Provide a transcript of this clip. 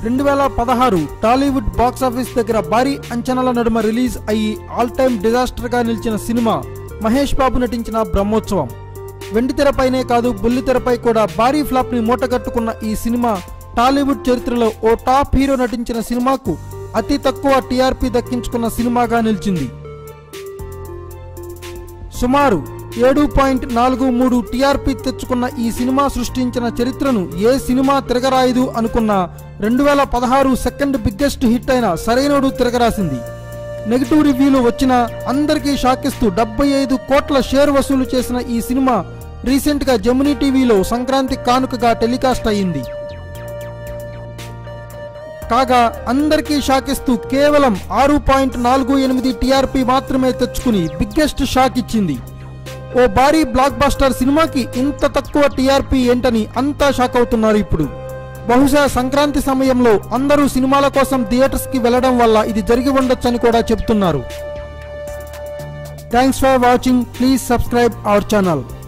2016 Tollywood box office దగ్గర భారీ అంచనాల నడుమ రిలీజ్ అయ్యి ఆల్ టైమ్ డిజాస్టర్గా నిలిచిన సినిమా మహేష్ బాబు నటించిన బ్రహ్మోత్సవం. వెండితెరపైనే కాదు బుల్లితెరపై కూడా భారీ ఫ్లాప్ని మూటగట్టుకున్న ఈ సినిమా టాలీవుడ్ చరిత్రలో ఓ టాప్ హీరో నటించిన సినిమాకు అతి తక్కువ టీఆర్పీ దక్కించుకున్న సినిమాగా నిలిచింది. సుమారు 7.43 టీఆర్పీ తెచ్చుకున్న ఈ సినిమా సృష్టించిన చరిత్రను ఏ సినిమా తిరగరాయదు అనుకున్న 2016 సెకండ్ బిగ్గెస్ట్ హిట్ అయిన సరైనోడు తిరగరాసింది. నెగిటివ్ రివ్యూలు వచ్చినా అందరికీ షాకిస్తూ 75 కోట్ల షేర్ వసూలు చేసిన ఈ సినిమా రీసెంట్గా జెమినీ టీవీలో సంక్రాంతి కానుకగా టెలికాస్ట్ అయ్యింది. కాగా అందరికీ షాకిస్తూ కేవలం 6.48 టీఆర్పీ మాత్రమే తెచ్చుకుని బిగ్గెస్ట్ షాక్ ఇచ్చింది. ఓ భారీ బ్లాక్ బస్టర్ సినిమాకి ఇంత తక్కువ టీఆర్పీ ఏంటని అంతా షాక్ అవుతున్నారు ఇప్పుడు. బహుశా సంక్రాంతి సమయంలో అందరూ సినిమాల కోసం థియేటర్స్కి వెళ్లడం వల్ల ఇది జరిగి ఉండొచ్చని కూడా చెబుతున్నారు. Thanks for watching. Please subscribe our channel.